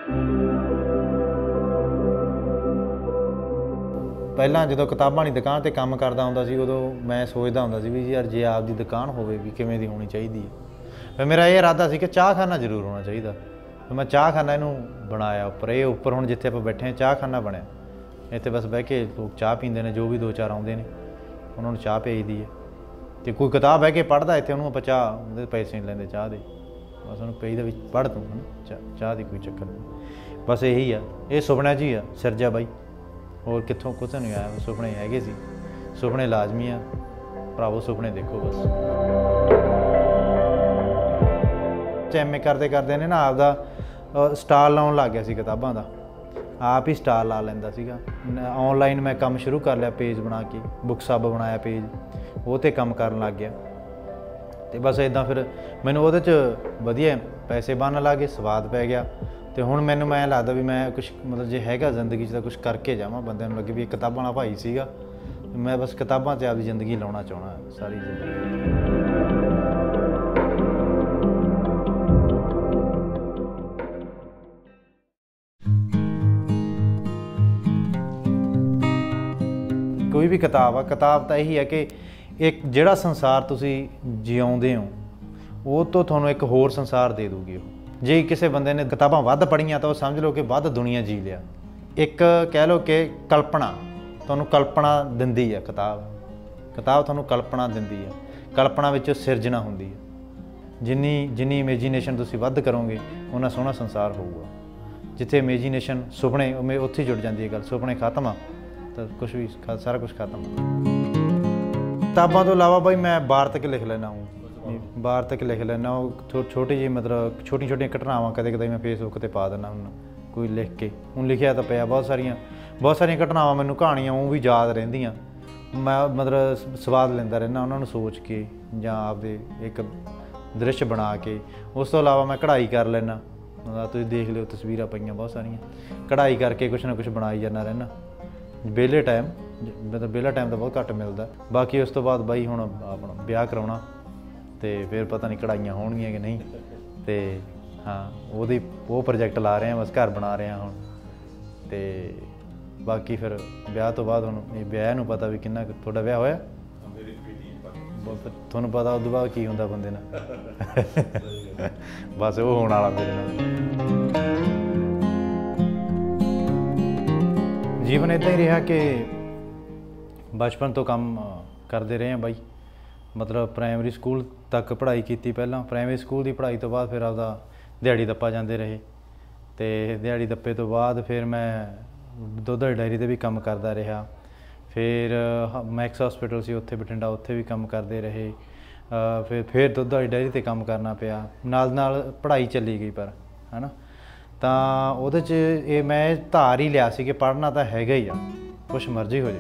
ਪਹਿਲਾਂ ਜਦੋਂ ਕਿਤਾਬਾਂ ਦੀ ਦੁਕਾਨ 'ਤੇ ਕੰਮ ਕਰਦਾ ਹੁੰਦਾ ਸੀ ਉਦੋਂ ਮੈਂ ਸੋਚਦਾ ਹੁੰਦਾ ਸੀ ਵੀ ਯਾਰ ਜੇ ਆਪਦੀ ਦੁਕਾਨ ਹੋਵੇ ਵੀ ਕਿਵੇਂ ਦੀ ਹੋਣੀ ਚਾਹੀਦੀ ਹੈ। ਫਿਰ ਮੇਰਾ ਇਹ ਇਰਾਦਾ ਸੀ ਕਿ ਚਾਹਖਾਨਾ ਜ਼ਰੂਰ ਹੋਣਾ ਚਾਹੀਦਾ। ਫਿਰ ਮੈਂ ਚਾਹਖਾਨਾ ਇਹਨੂੰ ਬਣਾਇਆ ਉੱਪਰ। ਇਹ ਉੱਪਰ ਹੁਣ ਜਿੱਥੇ ਆਪਾਂ ਬੈਠੇ ਹਾਂ ਚਾਹਖਾਨਾ ਬਣਿਆ। ਇੱਥੇ ਬਸ ਬਹਿ ਕੇ ਲੋਕ ਚਾਹ ਪੀਂਦੇ ਨੇ, ਜੋ ਵੀ 2-4 ਆਉਂਦੇ ਨੇ ਉਹਨਾਂ ਨੂੰ ਚਾਹ ਭੇਜਦੀ ਹੈ। ਅਤੇ ਕੋਈ ਕਿਤਾਬ ਬਹਿ ਕੇ ਪੜ੍ਹਦਾ ਇੱਥੇ ਉਹਨੂੰ ਆਪਾਂ ਚਾਹ ਉਹਦੇ ਪੈਸੇ ਨਹੀਂ ਲੈਂਦੇ ਚਾਹ ਦੇ, ਬਸ ਉਹਨੂੰ ਕਹੀਦਾ ਵੀ ਪੜ੍ਹ ਤੂੰ ਹੈ ਨਾ, ਚਾਹ ਦੀ ਕੋਈ ਚੱਕਰ ਨਹੀਂ। ਬਸ ਇਹੀ ਆ, ਇਹ ਸੁਪਨਿਆਂ 'ਚ ਹੀ ਆ ਸਿਰਜਾ ਬਾਈ, ਹੋਰ ਕਿੱਥੋਂ ਕੁਛ ਨਹੀਂ ਆਇਆ। ਸੁਪਨੇ ਹੈਗੇ ਸੀ, ਸੁਪਨੇ ਲਾਜ਼ਮੀ ਆ ਭਰਾਵੋ, ਸੁਪਨੇ ਦੇਖੋ ਬਸ। ਐਮ ਏ ਕਰਦੇ ਕਰਦੇ ਨੇ ਨਾ ਆਪਦਾ ਸਟਾਲ ਲਾਉਣ ਲੱਗ ਗਿਆ ਸੀ ਕਿਤਾਬਾਂ ਦਾ, ਆਪ ਹੀ ਸਟਾਲ ਲਾ ਲੈਂਦਾ ਸੀਗਾ। ਔਨਲਾਈਨ ਮੈਂ ਕੰਮ ਸ਼ੁਰੂ ਕਰ ਲਿਆ, ਪੇਜ ਬਣਾ ਕੇ ਬੁੱਕਸ ਹੱਬ ਬਣਾਇਆ ਪੇਜ, ਉਹ 'ਤੇ ਕੰਮ ਕਰਨ ਲੱਗ ਗਿਆ। ਅਤੇ ਬਸ ਇੱਦਾਂ ਫਿਰ ਮੈਨੂੰ ਉਹਦੇ 'ਚ ਵਧੀਆ ਪੈਸੇ ਬਣਨ ਲੱਗ ਗਏ, ਸਵਾਦ ਪੈ ਗਿਆ। ਅਤੇ ਹੁਣ ਮੈਨੂੰ ਐਂ ਲੱਗਦਾ ਵੀ ਮੈਂ ਕੁਛ ਮਤਲਬ ਜੇ ਹੈਗਾ ਜ਼ਿੰਦਗੀ 'ਚ ਤਾਂ ਕੁਛ ਕਰਕੇ ਜਾਵਾਂ। ਬੰਦਿਆਂ ਨੂੰ ਲੱਗੇ ਵੀ ਇਹ ਕਿਤਾਬਾਂ ਵਾਲਾ ਭਾਈ ਸੀਗਾ, ਮੈਂ ਬਸ ਕਿਤਾਬਾਂ 'ਤੇ ਆਪਦੀ ਜ਼ਿੰਦਗੀ ਲਾਉਣਾ ਚਾਹੁੰਦਾ ਸਾਰੀ ਜ਼ਿੰਦਗੀ। ਕੋਈ ਵੀ ਕਿਤਾਬ ਆ, ਕਿਤਾਬ ਤਾਂ ਇਹੀ ਹੈ ਕਿ ਇੱਕ ਜਿਹੜਾ ਸੰਸਾਰ ਤੁਸੀਂ ਜਿਉਂਦੇ ਹੋ ਉਹ ਤੋਂ ਤੁਹਾਨੂੰ ਇੱਕ ਹੋਰ ਸੰਸਾਰ ਦੇ ਦੂਗੀ ਉਹ। ਜੇ ਕਿਸੇ ਬੰਦੇ ਨੇ ਕਿਤਾਬਾਂ ਵੱਧ ਪੜ੍ਹੀਆਂ ਤਾਂ ਉਹ ਸਮਝ ਲਓ ਕਿ ਵੱਧ ਦੁਨੀਆ ਜੀ ਲਿਆ। ਇੱਕ ਕਹਿ ਲਓ ਕਿ ਕਲਪਨਾ, ਤੁਹਾਨੂੰ ਕਲਪਨਾ ਦਿੰਦੀ ਹੈ ਕਿਤਾਬ। ਕਿਤਾਬ ਤੁਹਾਨੂੰ ਕਲਪਨਾ ਦਿੰਦੀ ਹੈ, ਕਲਪਨਾ ਵਿੱਚ ਸਿਰਜਣਾ ਹੁੰਦੀ ਹੈ। ਜਿੰਨੀ ਇਮੇਜੀਨੇਸ਼ਨ ਤੁਸੀਂ ਵੱਧ ਕਰੋਗੇ ਉਨਾ ਸੋਹਣਾ ਸੰਸਾਰ ਹੋਊਗਾ। ਜਿੱਥੇ ਇਮੇਜੀਨੇਸ਼ਨ ਸੁਪਨੇ ਉੱਥੇ ਜੁੜ ਜਾਂਦੀ ਹੈ ਗੱਲ। ਸੁਪਨੇ ਖਤਮ ਆ ਤਾਂ ਕੁਛ ਵੀ ਸਾਰਾ ਕੁਛ ਖਤਮ। ਕਿਤਾਬਾਂ ਤੋਂ ਇਲਾਵਾ ਬਾਈ ਮੈਂ ਵਾਰਤਕ ਲਿਖ ਲੈਂਦਾ ਹੂੰ, ਵਾਰਤਕ ਲਿਖ ਲੈਂਦਾ। ਉਹ ਛੋਟੀ ਜਿਹੀ ਮਤਲਬ ਛੋਟੀਆਂ ਘਟਨਾਵਾਂ ਕਦੇ ਕਦੇ ਮੈਂ ਫੇਸਬੁੱਕ 'ਤੇ ਪਾ ਦਿੰਦਾ ਹੁੰਦਾ ਕੋਈ ਲਿਖ ਕੇ। ਹੁਣ ਲਿਖਿਆ ਤਾਂ ਪਿਆ ਬਹੁਤ ਸਾਰੀਆਂ ਘਟਨਾਵਾਂ, ਮੈਨੂੰ ਕਹਾਣੀਆਂ ਉਹ ਵੀ ਯਾਦ ਰਹਿੰਦੀਆਂ। ਮੈਂ ਮਤਲਬ ਸਵਾਦ ਲੈਂਦਾ ਰਹਿੰਦਾ ਉਹਨਾਂ ਨੂੰ ਸੋਚ ਕੇ ਜਾਂ ਆਪਦੇ ਇੱਕ ਦ੍ਰਿਸ਼ ਬਣਾ ਕੇ। ਉਸ ਤੋਂ ਇਲਾਵਾ ਮੈਂ ਕਢਾਈ ਕਰ ਲੈਂਦਾ। ਤੁਸੀਂ ਦੇਖ ਲਿਓ ਤਸਵੀਰਾਂ ਪਈਆਂ ਬਹੁਤ ਸਾਰੀਆਂ, ਕਢਾਈ ਕਰਕੇ ਕੁਛ ਨਾ ਕੁਛ ਬਣਾਈ ਜਾਂਦਾ ਰਹਿੰਦਾ ਵਿਹਲੇ ਟਾਈਮ। ਮਤਲਬ ਵਿਹਲਾ ਟਾਈਮ ਤਾਂ ਬਹੁਤ ਘੱਟ ਮਿਲਦਾ। ਬਾਕੀ ਉਸ ਤੋਂ ਬਾਅਦ ਬਾਈ ਹੁਣ ਆਪਣਾ ਵਿਆਹ ਕਰਾਉਣਾ ਅਤੇ ਫਿਰ ਪਤਾ ਨਹੀਂ ਕਢਾਈਆਂ ਹੋਣਗੀਆਂ ਕਿ ਨਹੀਂ। ਅਤੇ ਹਾਂ ਉਹ ਪ੍ਰੋਜੈਕਟ ਲਾ ਰਹੇ ਹਾਂ, ਬਸ ਘਰ ਬਣਾ ਰਹੇ ਹਾਂ ਹੁਣ। ਅਤੇ ਬਾਕੀ ਫਿਰ ਵਿਆਹ ਤੋਂ ਬਾਅਦ ਹੁਣ ਇਹ ਵਿਆਹ ਨੂੰ ਪਤਾ ਵੀ ਕਿੰਨਾ ਕੁ। ਤੁਹਾਡਾ ਵਿਆਹ ਹੋਇਆ? ਤੁਹਾਨੂੰ ਪਤਾ ਉਸ ਤੋਂ ਬਾਅਦ ਕੀ ਹੁੰਦਾ ਬੰਦੇ ਨਾਲ। ਬਸ ਉਹ ਹੋਣ ਵਾਲਾ ਮੇਰੇ ਨਾਲ। ਜੀਵਨ ਇੱਦਾਂ ਹੀ ਰਿਹਾ ਕਿ ਬਚਪਨ ਤੋਂ ਕੰਮ ਕਰਦੇ ਰਹੇ ਹਾਂ ਬਾਈ। ਮਤਲਬ ਪ੍ਰਾਇਮਰੀ ਸਕੂਲ ਤੱਕ ਪੜ੍ਹਾਈ ਕੀਤੀ ਪਹਿਲਾਂ। ਪ੍ਰਾਇਮਰੀ ਸਕੂਲ ਦੀ ਪੜ੍ਹਾਈ ਤੋਂ ਬਾਅਦ ਫਿਰ ਆਪਦਾ ਦਿਹਾੜੀ ਦੱਪਾ ਜਾਂਦੇ ਰਹੇ। ਅਤੇ ਦਿਹਾੜੀ ਦੱਪੇ ਤੋਂ ਬਾਅਦ ਫਿਰ ਮੈਂ ਦੁੱਧ ਵਾਲੀ ਡਾਇਰੀ 'ਤੇ ਵੀ ਕੰਮ ਕਰਦਾ ਰਿਹਾ। ਫਿਰ ਮੈਕਸ ਹੋਸਪਿਟਲ ਸੀ ਉੱਥੇ ਬਠਿੰਡਾ, ਉੱਥੇ ਵੀ ਕੰਮ ਕਰਦੇ ਰਹੇ। ਫਿਰ ਦੁੱਧ ਵਾਲੀ ਡਾਇਰੀ 'ਤੇ ਕੰਮ ਕਰਨਾ ਪਿਆ, ਨਾਲ ਪੜ੍ਹਾਈ ਚੱਲੀ ਗਈ। ਪਰ ਹੈ ਨਾ, ਤਾਂ ਉਹਦੇ 'ਚ ਇਹ ਮੈਂ ਧਾਰ ਹੀ ਲਿਆ ਸੀ ਕਿ ਪੜ੍ਹਨਾ ਤਾਂ ਹੈਗਾ ਹੀ ਆ, ਕੁਛ ਮਰਜ਼ੀ ਹੋ ਜੇ।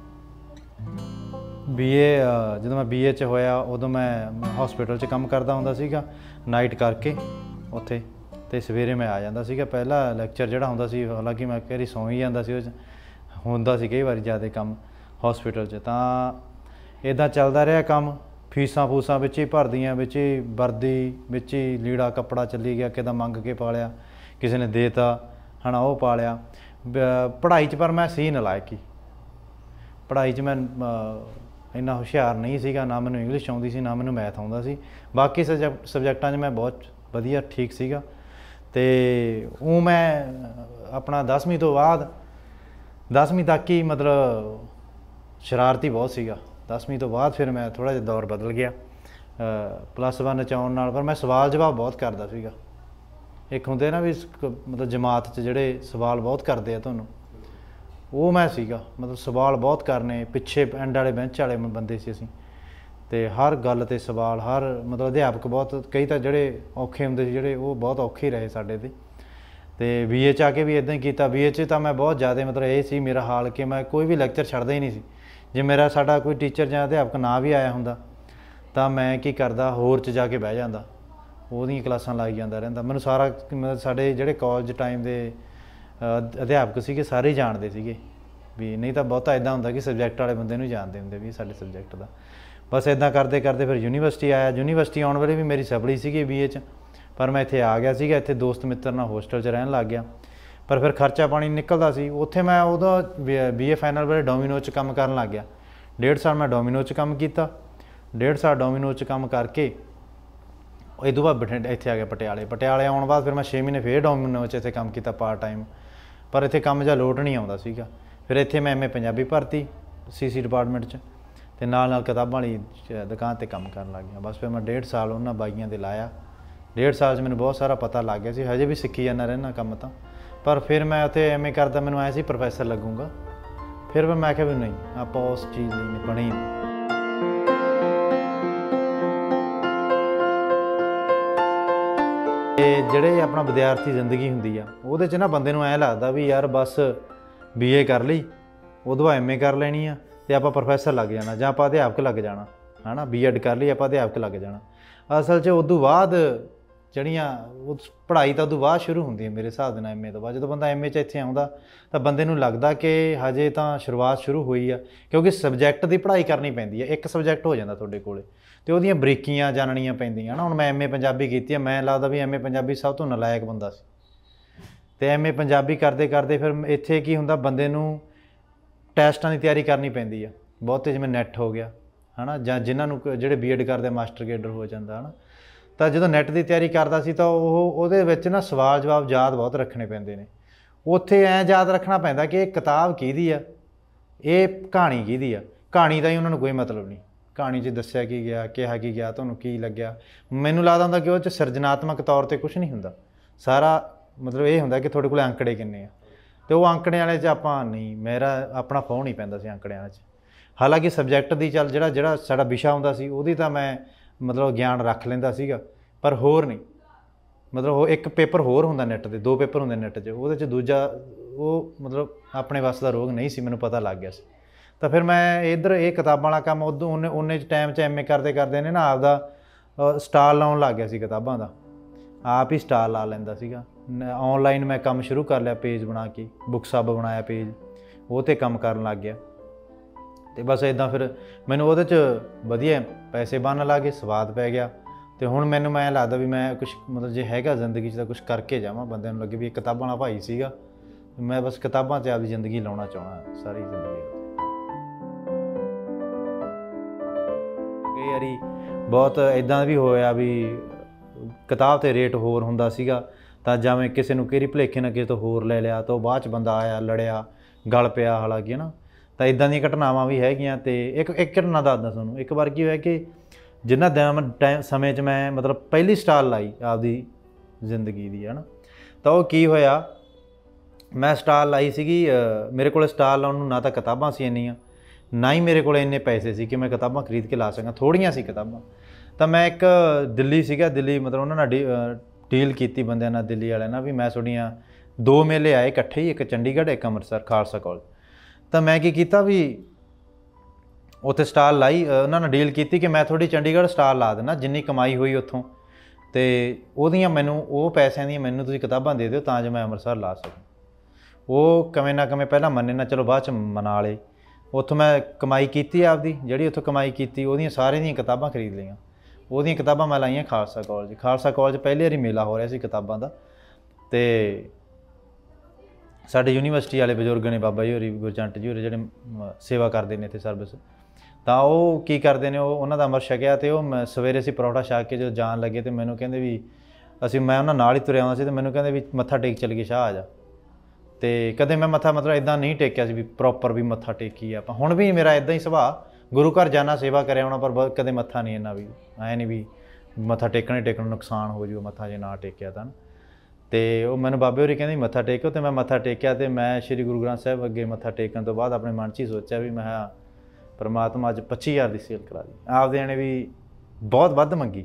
BA ਜਦੋਂ ਮੈਂ BA 'ਚ ਹੋਇਆ ਉਦੋਂ ਮੈਂ ਹੋਸਪਿਟਲ 'ਚ ਕੰਮ ਕਰਦਾ ਹੁੰਦਾ ਸੀਗਾ ਨਾਈਟ ਕਰਕੇ ਉੱਥੇ, ਅਤੇ ਸਵੇਰੇ ਮੈਂ ਆ ਜਾਂਦਾ ਸੀਗਾ। ਪਹਿਲਾ ਲੈਕਚਰ ਜਿਹੜਾ ਹੁੰਦਾ ਸੀ, ਹਾਲਾਂਕਿ ਮੈਂ ਕਈ ਵਾਰੀ ਸੌਂ ਹੀ ਜਾਂਦਾ ਸੀ, ਉਹ 'ਚ ਹੁੰਦਾ ਸੀ ਕਈ ਵਾਰੀ ਜ਼ਿਆਦਾ ਕੰਮ ਹੋਸਪਿਟਲ 'ਚ। ਤਾਂ ਇੱਦਾਂ ਚੱਲਦਾ ਰਿਹਾ ਕੰਮ। ਫੀਸਾਂ ਫੂਸਾਂ ਵਿੱਚ ਹੀ ਭਰਦੀਆਂ, ਵਿੱਚ ਹੀ ਵਰਦੀ, ਵਿੱਚ ਹੀ ਲੀੜਾ ਕੱਪੜਾ ਚੱਲੀ ਗਿਆ। ਕਿਤੇ ਮੰਗ ਕੇ ਪਾ ਲਿਆ, ਕਿਸੇ ਨੇ ਦੇ ਤਾ ਹੈ ਨਾ, ਉਹ ਪਾ ਲਿਆ। ਪੜ੍ਹਾਈ 'ਚ ਪਰ ਮੈਂ ਸੀ ਨਲਾਇਕ ਹੀ। ਪੜ੍ਹਾਈ 'ਚ ਮੈਂ ਇੰਨਾ ਹੁਸ਼ਿਆਰ ਨਹੀਂ ਸੀਗਾ, ਨਾ ਮੈਨੂੰ ਇੰਗਲਿਸ਼ ਆਉਂਦੀ ਸੀ, ਨਾ ਮੈਨੂੰ ਮੈਥ ਆਉਂਦਾ ਸੀ। ਬਾਕੀ ਸਬਜੈਕਟਾਂ 'ਚ ਮੈਂ ਬਹੁਤ ਵਧੀਆ ਠੀਕ ਸੀਗਾ। ਅਤੇ ਉਹ ਮੈਂ ਆਪਣਾ 10ਵੀਂ ਤੋਂ ਬਾਅਦ 10ਵੀਂ ਤੱਕ ਹੀ ਮਤਲਬ ਸ਼ਰਾਰਤੀ ਬਹੁਤ ਸੀਗਾ। 10ਵੀਂ ਤੋਂ ਬਾਅਦ ਫਿਰ ਮੈਂ ਥੋੜ੍ਹਾ ਜਿਹਾ ਦੌਰ ਬਦਲ ਗਿਆ +1 'ਚ ਆਉਣ ਨਾਲ। ਪਰ ਮੈਂ ਸਵਾਲ ਜਵਾਬ ਬਹੁਤ ਕਰਦਾ ਸੀਗਾ। ਇੱਕ ਹੁੰਦੇ ਨਾ ਵੀ ਮਤਲਬ ਜਮਾਤ 'ਚ ਜਿਹੜੇ ਸਵਾਲ ਬਹੁਤ ਕਰਦੇ ਆ ਤੁਹਾਨੂੰ, ਉਹ ਮੈਂ ਸੀਗਾ। ਮਤਲਬ ਸਵਾਲ ਬਹੁਤ ਕਰਨੇ, ਪਿੱਛੇ ਐਂਡ ਵਾਲੇ ਬੈਂਚ ਵਾਲੇ ਬੰਦੇ ਸੀ ਅਸੀਂ। ਅਤੇ ਹਰ ਗੱਲ 'ਤੇ ਸਵਾਲ, ਹਰ ਮਤਲਬ ਅਧਿਆਪਕ ਬਹੁਤ, ਕਈ ਤਾਂ ਜਿਹੜੇ ਔਖੇ ਹੁੰਦੇ ਸੀ ਜਿਹੜੇ, ਉਹ ਬਹੁਤ ਔਖੇ ਰਹੇ ਸਾਡੇ 'ਤੇ। ਅਤੇ BA 'ਚ ਆ ਕੇ ਵੀ ਇੱਦਾਂ ਹੀ ਕੀਤਾ। BA 'ਚ ਤਾਂ ਮੈਂ ਬਹੁਤ ਜ਼ਿਆਦਾ ਮਤਲਬ ਇਹ ਸੀ ਮੇਰਾ ਹਾਲ ਕਿ ਮੈਂ ਕੋਈ ਵੀ ਲੈਕਚਰ ਛੱਡਦਾ ਹੀ ਨਹੀਂ ਸੀ। ਜੇ ਸਾਡਾ ਕੋਈ ਟੀਚਰ ਜਾਂ ਅਧਿਆਪਕ ਨਾ ਵੀ ਆਇਆ ਹੁੰਦਾ ਤਾਂ ਮੈਂ ਕੀ ਕਰਦਾ, ਹੋਰ 'ਚ ਜਾ ਕੇ ਬਹਿ ਜਾਂਦਾ, ਉਹਦੀਆਂ ਕਲਾਸਾਂ ਲਾਈ ਜਾਂਦਾ ਰਹਿੰਦਾ। ਮੈਨੂੰ ਸਾਰਾ ਸਾਡੇ ਜਿਹੜੇ ਕਾਲਜ ਟਾਈਮ ਦੇ ਅਧਿਆਪਕ ਸੀਗੇ ਸਾਰੇ ਹੀ ਜਾਣਦੇ ਸੀਗੇ ਵੀ, ਨਹੀਂ ਤਾਂ ਬਹੁਤਾ ਇੱਦਾਂ ਹੁੰਦਾ ਕਿ ਸਬਜੈਕਟ ਵਾਲੇ ਬੰਦੇ ਨੂੰ ਜਾਣਦੇ ਹੁੰਦੇ ਵੀ ਸਾਡੇ ਸਬਜੈਕਟ ਦਾ। ਬਸ ਇੱਦਾਂ ਕਰਦੇ ਕਰਦੇ ਫਿਰ ਯੂਨੀਵਰਸਿਟੀ ਆਇਆ। ਯੂਨੀਵਰਸਿਟੀ ਆਉਣ ਵੇਲੇ ਵੀ ਮੇਰੀ ਸਬਲੀ ਸੀਗੀ BA 'ਚ, पर मैं इत्थे आ गया सीगा, इत्थे दोस्त मित्र नाल होस्टल च रहन लग गया। पर फिर खर्चा पानी निकलदा सी उत्थे। मैं उदों BA फाइनल वेले डोमिनोज च काम करन लग गया। 1.5 साल मैं डोमिनोज च काम कीता। 1.5 साल डोमिनोज च काम करके इस तो बाद बठिंडे इत्थे आ गया पटियाले। पटियाले आउण बाद फिर मैं 6 महीने फिर डोमिनोज च इत्थे काम कीता पार्ट टाइम। पर इत्थे काम जा लोट नहीं आउंदा सीगा। फिर इत्थे मैं MA पंजाबी भरती CC डिपार्टमेंट च, ते नाल किताबां वाली दुकान ते काम करन लग गया। बस फिर मैं 1.5 साल उन्हां बाईयां दे लाया। 1.5 साल च मैनूं बहुत सारा पता लग गया सी। हजे भी सिੱਖੀ जाना रहना काम तां। पर फिर मैं उत्थे MA करदा मैनूं आया सी प्रोफैसर लगूंगा। फिर मैं आख्या भी नहीं, आपां उस चीज़ लई बणे नहीं। ਜਿਹੜੇ ਆਪਣਾ ਵਿਦਿਆਰਥੀ ਜ਼ਿੰਦਗੀ ਹੁੰਦੀ ਆ ਉਹਦੇ 'ਚ ਨਾ ਬੰਦੇ ਨੂੰ ਐਂ ਲੱਗਦਾ ਵੀ ਯਾਰ ਬਸ BA ਕਰ ਲਈ, ਉਦੋਂ ਬਾਅਦ MA ਕਰ ਲੈਣੀ ਆ ਤੇ ਆਪਾਂ ਪ੍ਰੋਫੈਸਰ ਲੱਗ ਜਾਣਾ ਜਾਂ ਆਪਾਂ ਅਧਿਆਪਕ ਲੱਗ ਜਾਣਾ, ਹੈ ਨਾ। B.Ed ਕਰ ਲਈ ਆਪਾਂ ਅਧਿਆਪਕ ਲੱਗ ਜਾਣਾ। ਅਸਲ 'ਚ ਉਦੋਂ ਬਾਅਦ ਜਿਹੜੀਆਂ ਉਹ ਪੜ੍ਹਾਈ ਤਾਂ ਉਦੋਂ ਬਾਅਦ ਸ਼ੁਰੂ ਹੁੰਦੀ ਹੈ ਮੇਰੇ ਹਿਸਾਬ ਦੇ ਨਾਲ MA ਤੋਂ ਬਾਅਦ। ਜਦੋਂ ਬੰਦਾ MA 'ਚ ਇੱਥੇ ਆਉਂਦਾ ਤਾਂ ਬੰਦੇ ਨੂੰ ਲੱਗਦਾ ਕਿ ਹਜੇ ਤਾਂ ਸ਼ੁਰੂਆਤ ਸ਼ੁਰੂ ਹੋਈ ਆ, ਕਿਉਂਕਿ ਸਬਜੈਕਟ ਦੀ ਪੜ੍ਹਾਈ ਕਰਨੀ ਪੈਂਦੀ ਹੈ। ਇੱਕ ਸਬਜੈਕਟ ਹੋ ਜਾਂਦਾ ਤੁਹਾਡੇ ਕੋਲ ਤੇ ਉਹਦੀਆਂ ਬਰੀਕੀਆਂ ਜਾਣਨੀਆਂ ਪੈਂਦੀਆਂ ਨਾ। ਹੁਣ ਮੈਂ MA ਪੰਜਾਬੀ ਕੀਤੀ ਆ, ਮੈਂ ਲੱਗਦਾ ਵੀ MA ਪੰਜਾਬੀ ਸਭ ਤੋਂ ਨਲਾਇਕ ਬੰਦਾ ਸੀ। ਤੇ MA ਪੰਜਾਬੀ ਕਰਦੇ ਕਰਦੇ ਫਿਰ ਇੱਥੇ ਕੀ ਹੁੰਦਾ, ਬੰਦੇ ਨੂੰ ਟੈਸਟਾਂ ਦੀ ਤਿਆਰੀ ਕਰਨੀ ਪੈਂਦੀ ਆ ਬਹੁਤੇ, ਜਿਵੇਂ ਨੈਟ ਹੋ ਗਿਆ, ਹੈ ਨਾ, ਜਾਂ ਜਿਨ੍ਹਾਂ ਨੂੰ ਜਿਹੜੇ B.Ed ਕਰਦੇ ਮਾਸਟਰ ਕੇਡਰ ਹੋ ਜਾਂਦਾ, ਹੈ ਨਾ। ਤਾਂ ਜਦੋਂ ਨੈਟ ਦੀ ਤਿਆਰੀ ਕਰਦਾ ਸੀ ਤਾਂ ਉਹਦੇ ਵਿੱਚ ਨਾ ਸਵਾਲ ਜਵਾਬ ਯਾਦ ਬਹੁਤ ਰੱਖਣੇ ਪੈਂਦੇ ਨੇ। ਉੱਥੇ ਐਂ ਯਾਦ ਰੱਖਣਾ ਪੈਂਦਾ ਕਿ ਇਹ ਕਿਤਾਬ ਕਿਹਦੀ ਆ, ਇਹ ਕਹਾਣੀ ਕਿਹਦੀ ਆ। ਕਹਾਣੀ ਦਾ ਹੀ ਉਹਨਾਂ ਨੂੰ ਕੋਈ ਮਤਲਬ ਨਹੀਂ। ਕਹਾਣੀ 'ਚ ਦੱਸਿਆ ਕੀ ਗਿਆ, ਕਿਹਾ ਕੀ ਗਿਆ, ਤੁਹਾਨੂੰ ਕੀ ਲੱਗਿਆ। ਮੈਨੂੰ ਲੱਗਦਾ ਹੁੰਦਾ ਕਿ ਉਹ 'ਚ ਸਿਰਜਨਾਤਮਕ ਤੌਰ 'ਤੇ ਕੁਛ ਨਹੀਂ ਹੁੰਦਾ। ਸਾਰਾ ਮਤਲਬ ਇਹ ਹੁੰਦਾ ਕਿ ਤੁਹਾਡੇ ਕੋਲ ਅੰਕੜੇ ਕਿੰਨੇ ਆ, ਅਤੇ ਉਹ ਅੰਕੜਿਆਂ ਵਾਲੇ 'ਚ ਆਪਾਂ ਨਹੀਂ, ਮੇਰਾ ਆਪਣਾ ਫੋਹ ਨਹੀਂ ਪੈਂਦਾ ਸੀ ਅੰਕੜਿਆਂ 'ਚ। ਹਾਲਾਂਕਿ ਸਬਜੈਕਟ ਦੀ ਚੱਲ ਜਿਹੜਾ ਸਾਡਾ ਵਿਸ਼ਾ ਹੁੰਦਾ ਸੀ ਉਹਦੀ ਤਾਂ ਮੈਂ ਮਤਲਬ ਗਿਆਨ ਰੱਖ ਲੈਂਦਾ ਸੀਗਾ, ਪਰ ਹੋਰ ਨਹੀਂ। ਮਤਲਬ ਉਹ ਇੱਕ ਪੇਪਰ ਹੋਰ ਹੁੰਦਾ ਨੈੱਟ ਦੇ, 2 ਪੇਪਰ ਹੁੰਦੇ ਨੈੱਟ 'ਚ, ਉਹਦੇ 'ਚ ਦੂਜਾ ਉਹ ਮਤਲਬ ਆਪਣੇ ਵੱਸ ਦਾ ਰੋਗ ਨਹੀਂ ਸੀ, ਮੈਨੂੰ ਪਤਾ ਲੱਗ ਗਿਆ ਸੀ। ਤਾਂ ਫਿਰ ਮੈਂ ਇੱਧਰ ਇਹ ਕਿਤਾਬਾਂ ਵਾਲਾ ਕੰਮ ਉਦੋਂ ਉਹਨੇ ਟਾਈਮ 'ਚ MA ਕਰਦੇ ਕਰਦੇ ਨੇ ਨਾ ਆਪਦਾ ਸਟਾਲ ਲਾਉਣ ਲੱਗ ਗਿਆ ਸੀ ਕਿਤਾਬਾਂ ਦਾ। ਆਪ ਹੀ ਸਟਾਲ ਲਾ ਲੈਂਦਾ ਸੀਗਾ। ਔਨਲਾਈਨ ਮੈਂ ਕੰਮ ਸ਼ੁਰੂ ਕਰ ਲਿਆ, ਪੇਜ ਬਣਾ ਕੇ, ਬੁੱਕਸ ਹੱਬ ਬਣਾਇਆ ਪੇਜ, ਉਹ 'ਤੇ ਕੰਮ ਕਰਨ ਲੱਗ ਗਿਆ। ਅਤੇ ਬਸ ਇੱਦਾਂ ਫਿਰ ਮੈਨੂੰ ਉਹਦੇ 'ਚ ਵਧੀਆ ਪੈਸੇ ਬਣਨ ਲੱਗ ਗਏ, ਸਵਾਦ ਪੈ ਗਿਆ। ਅਤੇ ਹੁਣ ਮੈਨੂੰ ਐਂ ਲੱਗਦਾ ਵੀ ਮੈਂ ਕੁਛ ਮਤਲਬ ਜੇ ਹੈਗਾ ਜ਼ਿੰਦਗੀ 'ਚ ਤਾਂ ਕੁਛ ਕਰਕੇ ਜਾਵਾਂ। ਬੰਦਿਆਂ ਨੂੰ ਲੱਗੇ ਵੀ ਇਹ ਕਿਤਾਬਾਂ ਵਾਲਾ ਭਾਈ ਸੀਗਾ, ਮੈਂ ਬਸ ਕਿਤਾਬਾਂ 'ਚ ਆਪਦੀ ਜ਼ਿੰਦਗੀ ਲਾਉਣਾ ਚਾਹੁੰਦਾ ਸਾਰੀ ਜ਼ਿੰਦਗੀ। ਕਈ ਵਾਰੀ ਬਹੁਤ ਇੱਦਾਂ ਵੀ ਹੋਇਆ ਵੀ ਕਿਤਾਬ 'ਤੇ ਰੇਟ ਹੋਰ ਹੁੰਦਾ ਸੀਗਾ, ਤਾਂ ਜਿਵੇਂ ਕਿਸੇ ਨੂੰ ਕਿਹੜੀ ਭੁਲੇਖੇ ਨਾਲ ਕਿਸੇ ਤੋਂ ਹੋਰ ਲੈ ਲਿਆ, ਤਾਂ ਉਹ ਬਾਅਦ 'ਚ ਬੰਦਾ ਆਇਆ, ਲੜਿਆ, ਗਲ ਪਿਆ, ਹਾਲਾਂਕਿ, ਹੈ ਨਾ। ਤਾਂ ਇੱਦਾਂ ਦੀਆਂ ਘਟਨਾਵਾਂ ਵੀ ਹੈਗੀਆਂ। ਅਤੇ ਇੱਕ ਘਟਨਾ ਦੱਸਦਾ ਤੁਹਾਨੂੰ। ਇੱਕ ਵਾਰ ਕੀ ਹੋਇਆ ਕਿ ਜਿੰਨਾ ਦਿਨ ਸਮੇਂ 'ਚ ਮੈਂ ਮਤਲਬ ਪਹਿਲੀ ਸਟਾਲ ਲਾਈ ਆਪਦੀ ਜ਼ਿੰਦਗੀ ਦੀ, ਹੈ ਨਾ, ਤਾਂ ਉਹ ਕੀ ਹੋਇਆ, ਮੈਂ ਸਟਾਲ ਲਾਈ ਸੀਗੀ। ਮੇਰੇ ਕੋਲ ਸਟਾਲ ਲਾਉਣ ਨੂੰ ਨਾ ਤਾਂ ਕਿਤਾਬਾਂ ਸੀ ਇੰਨੀਆਂ, ਨਾ ਹੀ ਮੇਰੇ ਕੋਲ ਇੰਨੇ ਪੈਸੇ ਸੀ ਕਿ ਮੈਂ ਕਿਤਾਬਾਂ ਖਰੀਦ ਕੇ ਲਾ ਸਕਾਂ। ਥੋੜ੍ਹੀਆਂ ਸੀ ਕਿਤਾਬਾਂ। ਤਾਂ ਮੈਂ ਇੱਕ ਦਿੱਲੀ ਸੀਗਾ, ਦਿੱਲੀ ਮਤਲਬ ਉਹਨਾਂ ਨਾਲ ਡੀਲ ਕੀਤੀ ਬੰਦਿਆਂ ਨਾਲ, ਦਿੱਲੀ ਵਾਲਿਆਂ ਨਾਲ, ਵੀ ਮੈਂ ਤੁਹਾਡੀਆਂ 2 ਮੇਲੇ ਆਏ ਇਕੱਠੇ ਹੀ, ਇੱਕ ਚੰਡੀਗੜ੍ਹ, ਇੱਕ ਅੰਮ੍ਰਿਤਸਰ ਖਾਲਸਾ ਕਾਲਜ। ਤਾਂ ਮੈਂ ਕੀ ਕੀਤਾ ਵੀ ਉੱਥੇ ਸਟਾਲ ਲਾਈ, ਉਹਨਾਂ ਨਾਲ ਡੀਲ ਕੀਤੀ ਕਿ ਮੈਂ ਤੁਹਾਡੀ ਚੰਡੀਗੜ੍ਹ ਸਟਾਲ ਲਾ ਦੇਣਾ, ਜਿੰਨੀ ਕਮਾਈ ਹੋਈ ਉੱਥੋਂ ਅਤੇ ਉਹਦੀਆਂ ਮੈਨੂੰ ਉਹ ਪੈਸਿਆਂ ਦੀਆਂ ਮੈਨੂੰ ਤੁਸੀਂ ਕਿਤਾਬਾਂ ਦੇ ਦਿਓ ਤਾਂ ਜੋ ਮੈਂ ਅੰਮ੍ਰਿਤਸਰ ਲਾ ਸਕਾਂ। ਉਹ ਕਿਵੇਂ ਨਾ ਕਿਵੇਂ ਪਹਿਲਾਂ ਮੰਨੇ ਨਾ, ਚਲੋ ਬਾਅਦ 'ਚ ਮਨਾ ਲਏ। ਉੱਥੋਂ ਮੈਂ ਕਮਾਈ ਕੀਤੀ ਆਪਦੀ, ਜਿਹੜੀ ਉੱਥੋਂ ਕਮਾਈ ਕੀਤੀ ਉਹਦੀਆਂ ਸਾਰਿਆਂ ਦੀਆਂ ਕਿਤਾਬਾਂ ਖਰੀਦ ਲਈਆਂ। ਉਹਦੀਆਂ ਕਿਤਾਬਾਂ ਮੈਂ ਲਾਈਆਂ ਖਾਲਸਾ ਕਾਲਜ। ਖਾਲਸਾ ਕਾਲਜ ਪਹਿਲੀ ਵਾਰੀ ਮੇਲਾ ਹੋ ਰਿਹਾ ਸੀ ਕਿਤਾਬਾਂ ਦਾ, ਅਤੇ ਸਾਡੇ ਯੂਨੀਵਰਸਿਟੀ ਵਾਲੇ ਬਜ਼ੁਰਗ ਨੇ, ਬਾਬਾ ਜੀ ਹੋਰੀ, ਗੁਰਜੰਟ ਜੀ ਹੋਰੀ, ਜਿਹੜੇ ਸੇਵਾ ਕਰਦੇ ਨੇ ਇੱਥੇ ਸਰਵਿਸ, ਤਾਂ ਉਹ ਕੀ ਕਰਦੇ ਨੇ, ਉਹਨਾਂ ਦਾ ਅੰਮ੍ਰਿਤ ਛਕਿਆ। ਅਤੇ ਉਹ ਸਵੇਰੇ ਅਸੀਂ ਪਰੌਠਾ ਛਕ ਕੇ ਜਦੋਂ ਜਾਣ ਲੱਗੇ ਅਤੇ ਮੈਨੂੰ ਕਹਿੰਦੇ ਵੀ ਮੈਂ ਉਹਨਾਂ ਨਾਲ ਹੀ ਤੁਰਿਆ ਆਉਂਦਾ ਸੀ, ਅਤੇ ਮੈਨੂੰ ਕਹਿੰਦੇ ਵੀ ਮੱਥਾ ਟੇਕ ਚੱਲੀਏ, ਸ਼ਾਹ ਆ ਜਾ। ਅਤੇ ਕਦੇ ਮੈਂ ਮੱਥਾ ਮਤਲਬ ਇੱਦਾਂ ਨਹੀਂ ਟੇਕਿਆ ਸੀ ਵੀ ਪ੍ਰੋਪਰ ਵੀ ਮੱਥਾ ਟੇਕੀਏ ਆਪਾਂ। ਹੁਣ ਵੀ ਮੇਰਾ ਇੱਦਾਂ ਹੀ ਸੁਭਾਅ, ਗੁਰੂ ਘਰ ਜਾਣਾ, ਸੇਵਾ ਕਰਿਆ ਆਉਣਾ, ਪਰ ਕਦੇ ਮੱਥਾ ਨਹੀਂ ਇੰਨਾ ਵੀ ਐਂ ਨਹੀਂ ਵੀ ਮੱਥਾ ਟੇਕਣ ਨੂੰ ਨੁਕਸਾਨ ਹੋ ਜਾਊ ਮੱਥਾ ਜੇ ਨਾ ਟੇਕਿਆ ਤਾਂ। ਅਤੇ ਉਹ ਮੈਨੂੰ ਬਾਬੇ ਹੋਰੀ ਕਹਿੰਦੇ ਮੱਥਾ ਟੇਕੋ, ਅਤੇ ਮੈਂ ਮੱਥਾ ਟੇਕਿਆ। ਅਤੇ ਮੈਂ ਸ਼੍ਰੀ ਗੁਰੂ ਗ੍ਰੰਥ ਸਾਹਿਬ ਅੱਗੇ ਮੱਥਾ ਟੇਕਣ ਤੋਂ ਬਾਅਦ ਆਪਣੇ ਮਨ 'ਚ ਹੀ ਸੋਚਿਆ ਵੀ ਮੈਂ ਪਰਮਾਤਮਾ ਅੱਜ 25,000 ਦੀ ਸੇਲ ਕਰਾ ਲਈ। ਆਪਦੇ ਨੇ ਵੀ ਬਹੁਤ ਵੱਧ ਮੰਗੀ।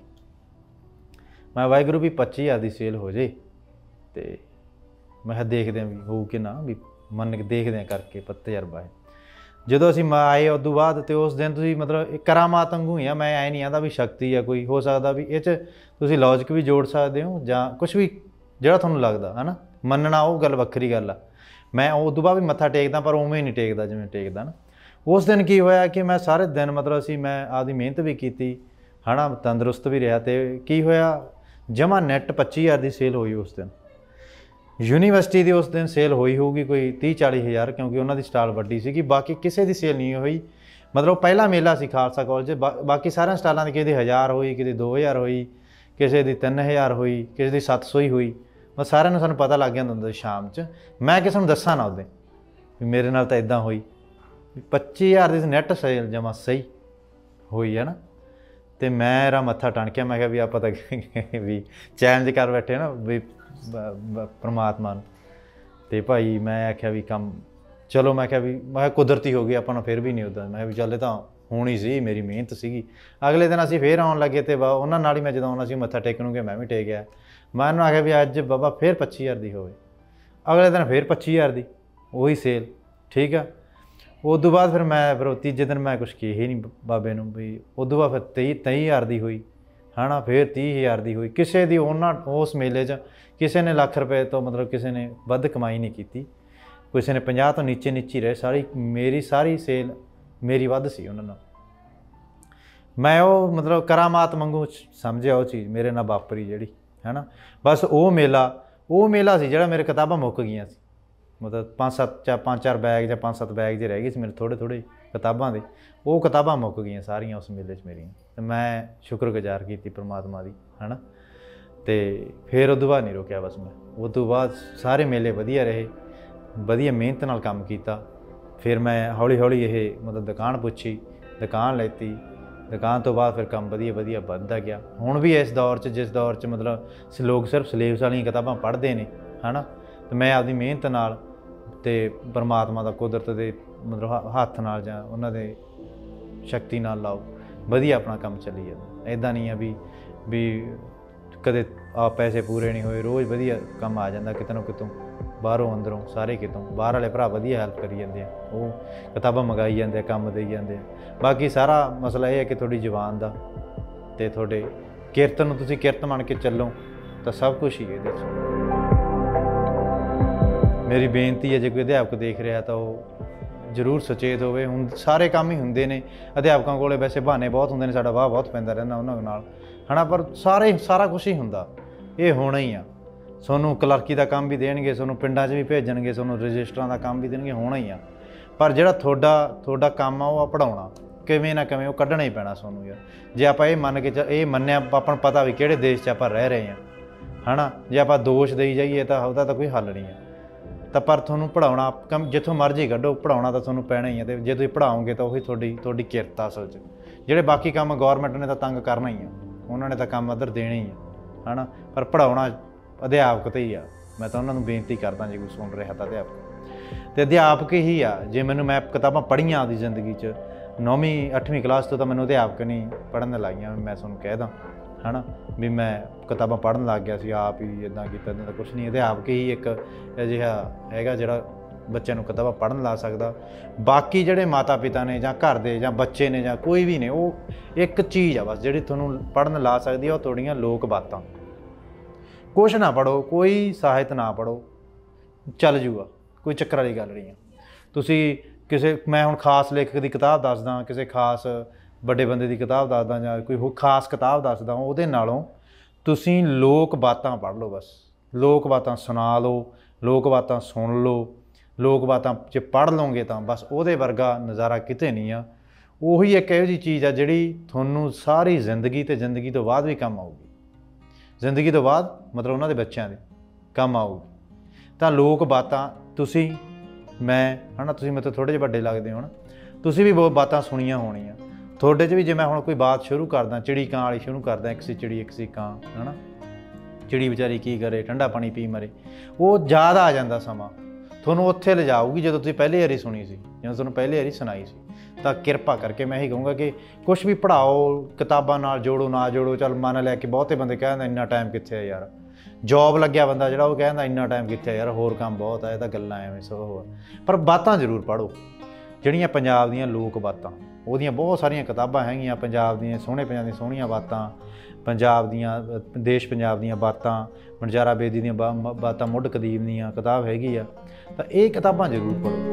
ਮੈਂ ਵਾਹਿਗੁਰੂ ਵੀ 25,000 ਦੀ ਸੇਲ ਹੋ ਜੇ, ਅਤੇ ਮੈਂ ਕਿਹਾ ਦੇਖਦੇ ਹਾਂ ਵੀ ਹੋਊ ਕਿ ਨਾ, ਵੀ ਮੰਨ ਕੇ ਦੇਖਦੇ ਹਾਂ ਕਰਕੇ ਤਜਰਬਾ ਹੈ। ਜਦੋਂ ਅਸੀਂ ਆਏ ਉਦੋਂ ਬਾਅਦ, ਅਤੇ ਉਸ ਦਿਨ ਤੁਸੀਂ ਮਤਲਬ ਕਰਾਮਾਤ ਵਾਂਗੂ ਹੀ ਆ। ਮੈਂ ਐਂ ਨਹੀਂ ਆਂਦਾ ਵੀ ਸ਼ਕਤੀ ਆ ਕੋਈ, ਹੋ ਸਕਦਾ ਵੀ ਇਹ 'ਚ ਤੁਸੀਂ ਲੌਜਿਕ ਵੀ ਜੋੜ ਸਕਦੇ ਹੋ ਜਾਂ ਕੁਛ ਵੀ ਜਿਹੜਾ ਤੁਹਾਨੂੰ ਲੱਗਦਾ, ਹੈ ਨਾ। ਮੰਨਣਾ ਉਹ ਗੱਲ ਵੱਖਰੀ ਗੱਲ ਆ। ਮੈਂ ਉਦੋਂ ਬਾਅਦ ਵੀ ਮੱਥਾ ਟੇਕਦਾ, ਪਰ ਉਵੇਂ ਨਹੀਂ ਟੇਕਦਾ ਜਿਵੇਂ ਟੇਕਦਾ ਨਾ। ਉਸ ਦਿਨ ਕੀ ਹੋਇਆ ਕਿ ਮੈਂ ਸਾਰੇ ਦਿਨ ਮਤਲਬ ਮੈਂ ਆਪਦੀ ਮਿਹਨਤ ਵੀ ਕੀਤੀ, ਹੈ ਨਾ, ਤੰਦਰੁਸਤ ਵੀ ਰਿਹਾ। ਅਤੇ ਕੀ ਹੋਇਆ, जमा नैट 25,000 की सेल हुई उस दिन। यूनीवर्सिटी की उस दिन सेल हुई होगी कोई 30-40 हज़ार, क्योंकि उन्होंने स्टाल वड्डी सी। बाकी किसी की सेल नहीं हुई, मतलब पहला मेला सी खालसा कॉलेज। बाकी सारे स्टालों की किसी 1000 हुई, किसी 2000 हुई, किसी की 3000 हुई, किसी की 700 ही हुई। बस सारे सानू पता लग जाता होंदा शाम च। मैं किसी को दसा ना उदे भी मेरे नाल तां इदां हुई। 25,000 की नैट सेल जमा सही हुई है ना। तो मेरा मत्था टणकिया, मैं क्या भी आप तो भी चैलेंज कर बैठे ना भी परमात्मा नूं। ते भाई मैं आख्या भी कम चलो, मैं क्या भी मैं कुदरती हो गई, अपना फिर भी नहीं उदा। मैं भी चल तो होनी सी, मेरी मेहनत सीगी। अगले दिन असीं फिर आउण लगे, तो उन्होंने नाल ही मैं जदों आउणा सी मत्था टेकण गया, मैं भी टेक गया। मैं उन्होंने आख्या भी अज बाबा फिर 25,000 की होवे। अगले दिन फिर 25,000 की वही सेल, ठीक है। उस तो बाद फिर तीजे दिन मैं कुछ कही ही नहीं बाबे नूं भी। उस तो बाद फिर 23,000 की हुई है ना, फिर 30,000 की हुई। किसी की उस मेले किसी ने लाख रुपए तो मतलब किसी ने वध कमाई नहीं की, किसी ने 50 तो नीचे नीचे रहे। मेरी सारी सेल मेरी वध सी उन्होंने। मैं वो मतलब करामात वांगू समझिया वो चीज़ मेरे नाल वापरी जिहड़ी है ना। बस वो मेला सी जिहड़ा मेरे किताबां मुक गईयां सी। मतलब 5-4 बैग ਜਾਂ 5-7 बैग जे रह गए मेरे थोड़े किताबां दे। वो किताबां मुक गईयां सारियां उस मेले मेरियां। तो मैं शुक्रगुजार की परमात्मा की है ना। तो फिर उस तो बाद नहीं रोकिया बस मैं। उस तो बाद सारे मेले वधिया रहे, वधिया मेहनत नाल काम किया। फिर मैं हौली हौली ये मतलब दुकान पुछी, दुकान लैती। दुकान तो बाद फिर काम वधिया वधिया बढ़ता गया। हुण भी इस दौर जिस दौर च मतलब लोग सिर्फ सिलेबस वाली किताबां पढ़ते हैं है ना। तो मैं आपकी मेहनत नाल ते परमात्मा का कुदरत के मतलब हत्थ नाल जां उन्हां दे शक्ति नाल लाओ वधिया अपना काम चली जाता। इदां नहीं है भी कदे आ पैसे पूरे नहीं होए, रोज़ वधिया काम आ जाता कितों कितों, बाहरों अंदरों सारे कितों। बाहर वाले भरा वधिया हैल्प करी जाते हैं, वो किताबां मंगाई जाते, काम दई जाते हैं। बाकी सारा मसला यह है कि थोड़ी जबान का ते थोड़े किरत नूं तुसीं किरत मन के चलो तो सब कुछ ही इहदे च। मेरी बेनती है, जो कोई अध्यापक देख रहा तो जरूर सचेत होवे। हुण सारे काम ही हुंदे ने, अध्यापकों कोले वैसे बहाने बहुत हुंदे ने, साडा वाह बहुत पैंदा रहिंदा उन्हां नाल है ना। पर सारा कुछ ही हुंदा, ये होना ही आ। सोनू क्लर्की का काम भी देणगे, सोनू पिंडां 'च भी भेजणगे, सोनू रजिस्टरां का काम भी देणगे, होना ही आ। पर जिहड़ा तुहाडा काम आ वो पढ़ाउणा किवें ना किवें वो कड्ढणा ही पैਣਾ सोनू यार। जे आपां ये मन के ये मन्निया आपां नूं पता भी किहड़े देश 'च आपां रह रहे हैं है ना। जे आपां दोष देई जाइए तो ਉਹਦਾ ਤਾਂ कोई हल नहीं है। तो पर तुहानूं पढ़ाउणा कम जिथों मर्जी कड्ढो, पढ़ाउणा तो तुहानूं पैਣਾ ही है। तो जे तुसीं पढ़ाओगे तो ਉਹੀ ਤੁਹਾਡੀ ਕਿਰਤ असल 'ਚ। ਜਿਹੜੇ बाकी काम गौरमेंट ने तो तंग करना ही है, उन्होंने तो काम अदर देने ही है ना। पर पढ़ाउणा अध्यापक ते ही आ। मैं तो उन्होंने बेनती करदा जे कोई सुन रहा तो अध्यापक तो अध्यापक ही आ। जे मैं किताबां पढ़ियां आपकी जिंदगी 'ਚ 9वीं 8वीं क्लास तो मैंने अध्यापक नहीं पढ़न लाइयां। मैं तुहानूं कह दा है ना भी मैं किताबां पढ़न लग गया सी आप ही इदां कीता, इदां कुछ नहीं। अध्यापक ही एक अजिहा हैगा जिहड़ा बच्चों नूं किताबां पढ़न ला सकदा। बाकी जिहड़े माता पिता ने जां घर दे जां बच्चे ने जां कोई भी ने, वो एक चीज़ आ बस जिहड़ी तुहानूं पढ़न ला सकदी है, वो तुहाड़ियां लोक बातां। कुछ ना पढ़ो, कोई ਸਾਹਿਤ ना पढ़ो, चल जूगा, कोई चक्कर वाली गल नहीं है। तुसीं किसी मैं हुण खास लेखक की किताब दसदा, किसी खास ਵੱਡੇ ਬੰਦੇ ਦੀ किताब दसदा ਜਾਂ कोई हो खास किताब दसदा, ਉਹਦੇ ਨਾਲੋਂ ਤੁਸੀਂ ਲੋਕ ਬਾਤਾਂ ਪੜ੍ਹ ਲਓ। बस लोक बातां सुना लो, लोक बातां सुन लो। लोक बातां जे पढ़ लोगे तो बस ਉਹਦੇ ਵਰਗਾ ਨਜ਼ਾਰਾ ਕਿਤੇ नहीं आ। ਉਹੀ एक ਇਹੋ ਜਿਹੀ ਚੀਜ਼ ਆ ਜਿਹੜੀ ਤੁਹਾਨੂੰ ਸਾਰੀ ਜ਼ਿੰਦਗੀ ਤੇ ਜ਼ਿੰਦਗੀ ਤੋਂ ਬਾਅਦ ਵੀ ਕੰਮ ਆਊਗੀ। ਜ਼ਿੰਦਗੀ ਤੋਂ ਬਾਅਦ मतलब ਉਹਨਾਂ ਦੇ ਬੱਚਿਆਂ ਦੇ ਕੰਮ ਆਊਗੀ। ਤਾਂ ਲੋਕ ਬਾਤਾਂ ਤੁਸੀਂ मैं है ना, ਤੁਸੀਂ ਮੇਰੇ ਤੋਂ ਥੋੜ੍ਹੇ ਜਿਹੇ ਵੱਡੇ ਲੱਗਦੇ ਹੋ ਨਾ, ਤੁਸੀਂ ਵੀ ਬਹੁਤ ਬਾਤਾਂ ਸੁਣੀਆਂ ਹੋਣੀਆਂ। ਤੁਹਾਡੇ 'ਚ ਵੀ ਜੇ ਮੈਂ ਹੁਣ ਕੋਈ ਬਾਤ ਸ਼ੁਰੂ ਕਰਦਾ, ਚਿੜੀ ਕਾਂ ਵਾਲੀ ਸ਼ੁਰੂ ਕਰਦਾ, ਇੱਕ ਸੀ ਚਿੜੀ ਇੱਕ ਸੀ ਕਾਂ ਹੈ ਨਾ। ਚਿੜੀ ਵਿਚਾਰੀ ਕੀ ਕਰੇ, ਠੰਡਾ ਪਾਣੀ ਪੀ ਮਰੇ। ਉਹ ਯਾਦ ਆ ਜਾਂਦਾ ਸਮਾਂ, ਤੁਹਾਨੂੰ ਉੱਥੇ ਲਿਜਾਊਗੀ ਜਦੋਂ ਤੁਸੀਂ ਪਹਿਲੀ ਵਾਰੀ ਸੁਣੀ ਸੀ, ਜਦੋਂ ਤੁਹਾਨੂੰ ਪਹਿਲੀ ਵਾਰੀ ਸੁਣਾਈ ਸੀ। ਤਾਂ ਕਿਰਪਾ ਕਰਕੇ ਮੈਂ ਇਹੀ ਕਹੂੰਗਾ ਕਿ ਕੁਛ ਵੀ ਪੜ੍ਹਾਓ, ਕਿਤਾਬਾਂ ਨਾਲ ਜੋੜੋ ਨਾ ਜੋੜੋ। ਚੱਲ ਮੰਨ ਲਿਆ ਕਿ ਬਹੁਤੇ ਬੰਦੇ ਕਹਿੰਦੇ ਇੰਨਾ ਟਾਈਮ ਕਿੱਥੇ ਹੈ ਯਾਰ, ਜੋਬ ਲੱਗਿਆ ਬੰਦਾ ਜਿਹੜਾ ਉਹ ਕਹਿੰਦਾ ਇੰਨਾ ਟਾਈਮ ਕਿੱਥੇ ਯਾਰ, ਹੋਰ ਕੰਮ ਬਹੁਤ ਹੈ, ਇਹ ਤਾਂ ਗੱਲਾਂ ਐਵੇਂ ਸਭ ਹੋਰ। ਪਰ ਬਾਤਾਂ ਜ਼ਰੂਰ ਪੜ੍ਹੋ ਜਿਹੜੀਆਂ ਪੰਜਾਬ ਦੀਆਂ ਲੋਕ ਬਾਤਾਂ। ਉਹਦੀਆਂ ਬਹੁਤ ਸਾਰੀਆਂ ਕਿਤਾਬਾਂ ਹੈਗੀਆਂ ਪੰਜਾਬ ਦੀਆਂ, ਪੰਜਾਬ ਦੀਆਂ ਸੋਹਣੀਆਂ ਬਾਤਾਂ, ਪੰਜਾਬ ਦੀਆਂ ਦੇਸ਼ ਪੰਜਾਬ ਦੀਆਂ ਬਾਤਾਂ, ਵਣਜਾਰਾ ਬੇਦੀ ਦੀਆਂ ਬਾਤਾਂ, ਮੁੱਢ ਕਦੀਮ ਦੀਆਂ ਕਿਤਾਬ ਹੈਗੀ ਆ। ਤਾਂ ਇਹ ਕਿਤਾਬਾਂ ਜ਼ਰੂਰ ਪੜ੍ਹੋ।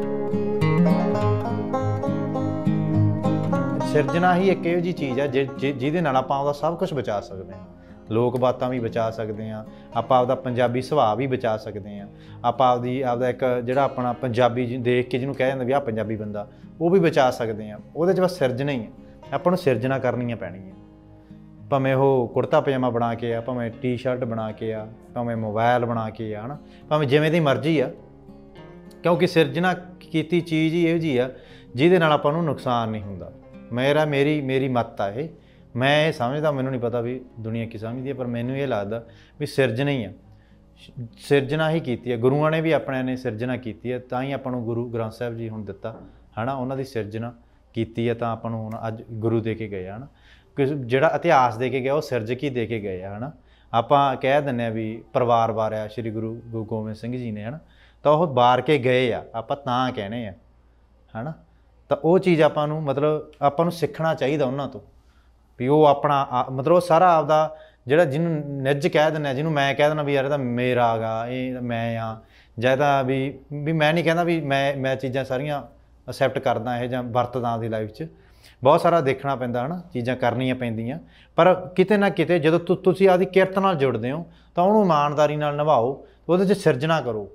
ਸਿਰਜਣਾ ਹੀ ਇੱਕ ਇਹੋ ਜਿਹੀ ਚੀਜ਼ ਹੈ ਜਿਹਦੇ ਨਾਲ ਆਪਾਂ ਉਹਦਾ ਸਭ ਕੁਝ ਬਚਾ ਸਕਦੇ ਹਾਂ। ਲੋਕ ਬਾਤਾਂ ਵੀ ਬਚਾ ਸਕਦੇ ਹਾਂ, ਆਪਾਂ ਆਪਦਾ ਪੰਜਾਬੀ ਸੁਭਾਅ ਵੀ ਬਚਾ ਸਕਦੇ ਹਾਂ, ਆਪਾਂ ਆਪਦਾ ਇੱਕ ਜਿਹੜਾ ਆਪਣਾ ਪੰਜਾਬੀ ਦੇਖ ਕੇ ਜਿਹਨੂੰ ਕਹਿ ਜਾਂਦਾ ਵੀ ਆਹ ਪੰਜਾਬੀ ਬੰਦਾ, ਉਹ ਵੀ ਬਚਾ ਸਕਦੇ ਹਾਂ। ਉਹਦੇ 'ਚ ਬਸ ਸਿਰਜਣਾ ਹੀ ਹੈ, ਆਪਾਂ ਨੂੰ ਸਿਰਜਣਾ ਕਰਨੀਆਂ ਪੈਣੀਆਂ। ਭਾਵੇਂ ਉਹ ਕੁੜਤਾ ਪਜਾਮਾ ਬਣਾ ਕੇ ਆ, ਭਾਵੇਂ ਟੀ-ਸ਼ਰਟ ਬਣਾ ਕੇ ਆ, ਭਾਵੇਂ ਮੋਬਾਈਲ ਬਣਾ ਕੇ ਆ, ਹੈ ਨਾ, ਭਾਵੇਂ ਜਿਵੇਂ ਦੀ ਮਰਜ਼ੀ ਆ, ਕਿਉਂਕਿ ਸਿਰਜਣਾ ਕੀਤੀ ਚੀਜ਼ ਹੀ ਇਹੋ ਜਿਹੀ ਆ ਜਿਹਦੇ ਨਾਲ ਆਪਾਂ ਨੂੰ ਨੁਕਸਾਨ ਨਹੀਂ ਹੁੰਦਾ। ਮੇਰੀ ਮੱਤ ਆ ਇਹ, ਮੈਂ ਇਹ ਸਮਝਦਾ, ਮੈਨੂੰ ਨਹੀਂ ਪਤਾ ਵੀ ਦੁਨੀਆ ਕੀ ਸਮਝਦੀ ਹੈ, ਪਰ ਮੈਨੂੰ ਇਹ ਲੱਗਦਾ ਵੀ ਸਿਰਜਣਾ ਹੀ ਆ, ਸਿਰਜਣਾ ਹੀ ਕੀਤੀ ਹੈ। ਗੁਰੂਆਂ ਨੇ ਵੀ ਆਪਣਿਆਂ ਨੇ ਸਿਰਜਣਾ ਕੀਤੀ ਹੈ, ਤਾਂ ਹੀ ਆਪਾਂ ਨੂੰ ਗੁਰੂ ਗ੍ਰੰਥ ਸਾਹਿਬ ਜੀ ਹੁਣ ਦਿੱਤਾ, ਹੈ ਨਾ, ਉਹਨਾਂ ਦੀ ਸਿਰਜਣਾ ਕੀਤੀ ਹੈ ਤਾਂ ਆਪਾਂ ਨੂੰ ਹੁਣ ਅੱਜ ਗੁਰੂ ਦੇ ਕੇ ਗਏ, ਹੈ ਨਾ। ਜਿਹੜਾ ਇਤਿਹਾਸ ਦੇ ਕੇ ਗਿਆ ਉਹ ਸਿਰਜਕ ਹੀ ਦੇ ਕੇ ਗਏ ਆ, ਹੈ ਨਾ। ਆਪਾਂ ਕਹਿ ਦਿੰਦੇ ਹਾਂ ਵੀ ਪਰਿਵਾਰ ਵਾਰਿਆ ਸ਼੍ਰੀ ਗੁਰੂ ਗੋਬਿੰਦ ਸਿੰਘ ਜੀ ਨੇ, ਹੈ ਨਾ, ਤਾਂ ਉਹ ਵਾਰ ਕੇ ਗਏ ਆ, ਆਪਾਂ ਤਾਂ ਕਹਿੰਦੇ ਆ, ਹੈ ਨਾ। ਤਾਂ ਉਹ ਚੀਜ਼ ਆਪਾਂ ਨੂੰ ਮਤਲਬ ਆਪਾਂ ਨੂੰ ਸਿੱਖਣਾ ਚਾਹੀਦਾ ਉਹਨਾਂ ਤੋਂ, ਵੀ ਉਹ ਆਪਣਾ ਮਤਲਬ ਉਹ ਸਾਰਾ ਆਪਦਾ ਜਿਹੜਾ ਜਿਹਨੂੰ ਨਿੱਜ ਕਹਿ ਦਿੰਦੇ ਹਾਂ, ਜਿਹਨੂੰ ਮੈਂ ਕਹਿ ਦਿੰਦਾ ਵੀ ਯਾਰ ਇਹ ਤਾਂ ਮੇਰਾ ਗਾ, ਇਹ ਮੈਂ ਆ, ਜਾਂ ਤਾਂ ਵੀ ਮੈਂ ਨਹੀਂ ਕਹਿੰਦਾ ਵੀ ਮੈਂ ਚੀਜ਼ਾਂ ਸਾਰੀਆਂ ਅਸੈਪਟ ਕਰਦਾ ਇਹ ਜਾਂ ਵਰਤਦਾ ਆਪਦੀ ਲਾਈਫ 'ਚ। ਬਹੁਤ ਸਾਰਾ ਦੇਖਣਾ ਪੈਂਦਾ, ਹੈ ਨਾ, ਚੀਜ਼ਾਂ ਕਰਨੀਆਂ ਪੈਂਦੀਆਂ, ਪਰ ਕਿਤੇ ਨਾ ਕਿਤੇ ਜਦੋਂ ਤੁਸੀਂ ਆਪਦੀ ਕਿਰਤ ਨਾਲ ਜੁੜਦੇ ਹੋ ਤਾਂ ਉਹਨੂੰ ਇਮਾਨਦਾਰੀ ਨਾਲ ਨਿਭਾਓ, ਉਹਦੇ 'ਚ ਸਿਰਜਣਾ ਕਰੋ।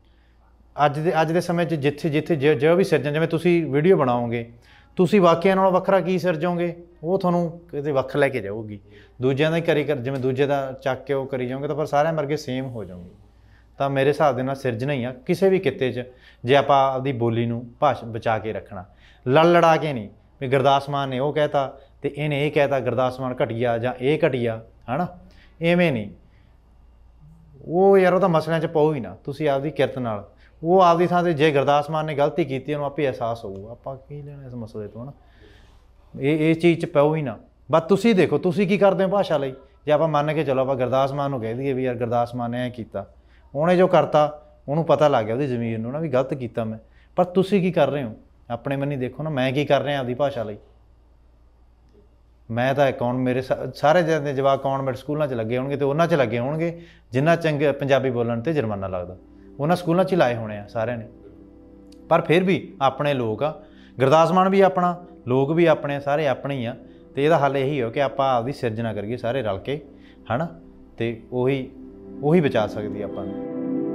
ਅੱਜ ਦੇ ਸਮੇਂ 'ਚ ਜਿੱਥੇ ਜੋ ਵੀ ਸਿਰਜਣ, ਜਿਵੇਂ ਤੁਸੀਂ ਵੀਡੀਓ ਬਣਾਓਗੇ, ਤੁਸੀਂ ਬਾਕੀਆਂ ਨਾਲੋਂ ਵੱਖਰਾ ਕੀ ਸਿਰਜੋਗੇ, ਉਹ ਤੁਹਾਨੂੰ ਕਿਤੇ ਵੱਖ ਲੈ ਕੇ ਜਾਊਗੀ। ਦੂਜਿਆਂ ਦਾ ਹੀ ਜਿਵੇਂ ਦੂਜੇ ਦਾ ਚੱਕ ਕੇ ਉਹ ਕਰੀ ਜਾਓਗੇ ਤਾਂ ਫਿਰ ਸਾਰਿਆਂ ਵਰਗੇ ਸੇਮ ਹੋ ਜਾਓਗੇ। ਤਾਂ ਮੇਰੇ ਹਿਸਾਬ ਦੇ ਨਾਲ ਸਿਰਜਣਾ ਹੀ ਆ ਕਿਸੇ ਵੀ ਕਿੱਤੇ 'ਚ, ਜੇ ਆਪਾਂ ਆਪਦੀ ਬੋਲੀ ਨੂੰ ਬਚਾ ਕੇ ਰੱਖਣਾ, ਲੜਾ ਕੇ ਨਹੀਂ ਵੀ ਗੁਰਦਾਸ ਮਾਨ ਨੇ ਉਹ ਕਹਿਤਾ ਅਤੇ ਇਹਨੇ ਇਹ ਕਹਿਤਾ ਗੁਰਦਾਸ ਮਾਨ ਘਟੀਆ ਜਾਂ ਇਹ ਘਟੀਆ, ਹੈ ਨਾ, ਐਵੇਂ ਨਹੀਂ। ਉਹ ਯਾਰ ਉਹ ਤਾਂ ਮਸਲਿਆਂ 'ਚ ਪਾਓ ਹੀ ਨਾ, ਤੁਸੀਂ ਆਪਦੀ ਕਿਰਤ ਨਾਲ, ਉਹ ਆਪਦੀ ਥਾਂ 'ਤੇ ਜੇ ਗੁਰਦਾਸ ਮਾਨ ਨੇ ਗਲਤੀ ਕੀਤੀ ਉਹਨੂੰ ਆਪੇ ਅਹਿਸਾਸ ਹੋਊਗਾ, ਆਪਾਂ ਕੀ ਲੈਣਾ ਇਸ ਮਸਲੇ ਤੋਂ, ਹੈ ਨਾ। ਇਹ ਚੀਜ਼ 'ਚ ਪਾਓ ਹੀ ਨਾ। ਬਸ ਤੁਸੀਂ ਦੇਖੋ ਤੁਸੀਂ ਕੀ ਕਰਦੇ ਹੋ ਭਾਸ਼ਾ ਲਈ। ਜੇ ਆਪਾਂ ਮੰਨ ਕੇ ਚਲੋ ਆਪਾਂ ਗੁਰਦਾਸ ਮਾਨ ਨੂੰ ਕਹਿ ਦਈਏ ਵੀ ਯਾਰ ਗੁਰਦਾਸ ਮਾਨ ਨੇ ਐਂ ਕੀਤਾ, ਉਹਨੇ ਜੋ ਕਰਤਾ ਉਹਨੂੰ ਪਤਾ ਲੱਗ ਗਿਆ ਉਹਦੀ ਜ਼ਮੀਰ ਨੂੰ ਨਾ ਵੀ ਗਲਤ ਕੀਤਾ ਮੈਂ, ਪਰ ਤੁਸੀਂ ਕੀ ਕਰ ਰਹੇ ਹੋ ਆਪਣੇ ਮੰਨੀ ਦੇਖੋ ਨਾ, ਮੈਂ ਕੀ ਕਰ ਰਿਹਾ ਆਪਦੀ ਭਾਸ਼ਾ ਲਈ। ਮੈਂ ਤਾਂ ਮੇਰੇ ਸਾਰੇ ਦੇ ਜਵਾਕ ਕੌਨਵੈਂਟ ਸਕੂਲਾਂ 'ਚ ਲੱਗੇ ਹੋਣਗੇ, ਅਤੇ ਉਹਨਾਂ 'ਚ ਲੱਗੇ ਹੋਣਗੇ ਜਿੰਨਾ ਚੰਗੇ ਪੰਜਾਬੀ ਬੋਲਣ 'ਤੇ ਜੁਰਮਾਨਾ ਲੱਗਦਾ, ਉਹਨਾਂ ਸਕੂਲਾਂ 'ਚ ਹੀ ਲਾਏ ਹੋਣੇ ਆ ਸਾਰਿਆਂ ਨੇ। ਪਰ ਫਿਰ ਵੀ ਆਪਣੇ ਲੋਕ ਆ, ਗੁਰਦਾਸ ਮਾਨ ਵੀ ਆਪਣਾ, ਲੋਕ ਵੀ ਆਪਣੇ, ਸਾਰੇ ਆਪਣੇ ਹੀ ਆ। ਅਤੇ ਇਹਦਾ ਹੱਲ ਇਹੀ ਹੋ ਕਿ ਆਪਾਂ ਆਪਦੀ ਸਿਰਜਣਾ ਕਰੀਏ ਸਾਰੇ ਰਲ ਕੇ, ਹੈ ਨਾ, ਅਤੇ ਉਹੀ ਬਚਾ ਸਕਦੀ ਆਪਾਂ ਨੂੰ।